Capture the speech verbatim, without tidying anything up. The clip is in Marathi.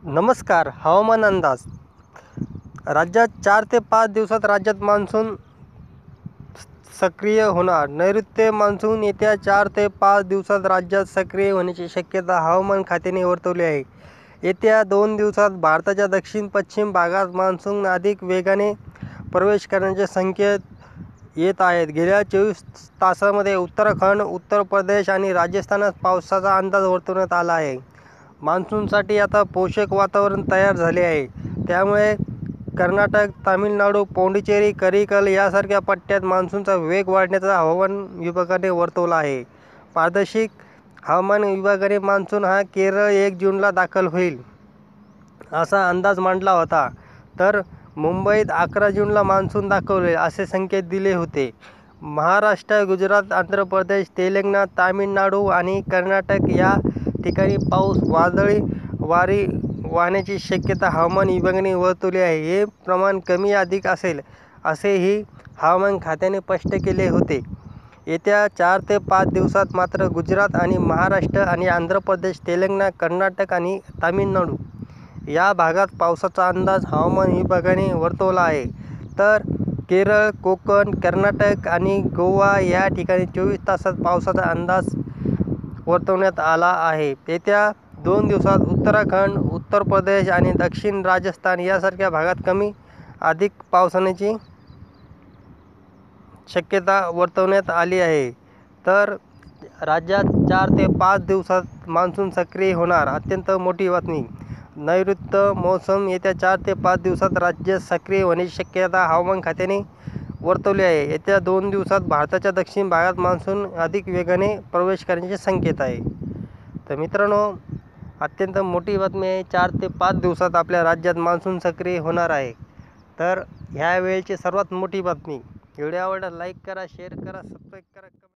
नमस्कार. हवामान अंदाज. राज्यात चार ते पाच दिवसात राज्यात मान्सून सक्रिय होणार. नैऋत्य मान्सून येत्या चार ते पाच दिवसात राज्यात सक्रिय होण्याची शक्यता हवामान खात्याने वर्तवली आहे. येत्या दोन दिवसात भारताच्या दक्षिण पश्चिम भागात मान्सून अधिक वेगाने प्रवेश करण्याचे संकेत येत आहेत. गेल्या चोवीस तासांमध्ये उत्तराखंड, उत्तर प्रदेश आणि राजस्थानात पावसाचा अंदाज वर्तवण्यात आला आहे. मान्सूनसाठी आता पोषक वातावरण तयार झाले आहे. त्यामुळे कर्नाटक, तामिळनाडू, पुडुचेरी, करिकल यासारख्या पट्ट्यात मान्सूनचा वेग वाढण्याचा हवामान विभागाने वर्तवला आहे. प्रादेशिक हवामान विभागाने मान्सून हा केरळ एक जूनला दाखल होईल असा अंदाज मांडला होता, तर मुंबईत अकरा जूनला मान्सून दाखल होईल असे संकेत दिले होते. महाराष्ट्र, गुजरात, आंध्र प्रदेश, तेलंगणा, तामिळनाडू आणि कर्नाटक या ठिकाणी पाऊस, वादळी वारे वाहण्याची शक्यता हवामान विभागाने वर्तवली आहे. हे प्रमाण कमी अधिक असेल असेही हवामान खात्याने स्पष्ट केले होते. येत्या चार ते पाच दिवसात मात्र गुजरात आणि महाराष्ट्र आणि आंध्र प्रदेश, तेलंगणा, कर्नाटक आणि तामिळनाडू या भागात पावसाचा अंदाज हवामान विभागाने वर्तवला आहे. तर केरळ, कोकण, कर्नाटक आणि गोवा या ठिकाणी चोवीस तासात पावसाचा अंदाज वर्तवण्यात आला आहे. येत्या दोन दिवसात उत्तराखंड, उत्तर प्रदेश आणि दक्षिण राजस्थान यासारख्या भागात कमी अधिक पावसाची शक्यता वर्तवण्यात आली आहे. तर राज्यात चार ते पाच दिवसात मान्सून सक्रिय होणार. अत्यंत मोठी बातमी. नैऋत्य मोसम येत्या चार ते पाच दिवसात राज्यात सक्रिय होण्याची शक्यता हवामान खात्याने वर्तवली आहे. येत्या दोन दिवसात भारताच्या दक्षिण भागात मान्सून अधिक वेगाने प्रवेश करण्याचे संकेत आहे. तर मित्रांनो, अत्यंत मोठी बातमी आहे. चार ते पाच दिवसात आपल्या राज्यात मान्सून सक्रिय होणार आहे. तर ह्या वेळेची सर्वात मोठी बातमी. व्हिडिओ आवडल्यास लाईक करा, शेअर करा, सबस्क्राईब करा.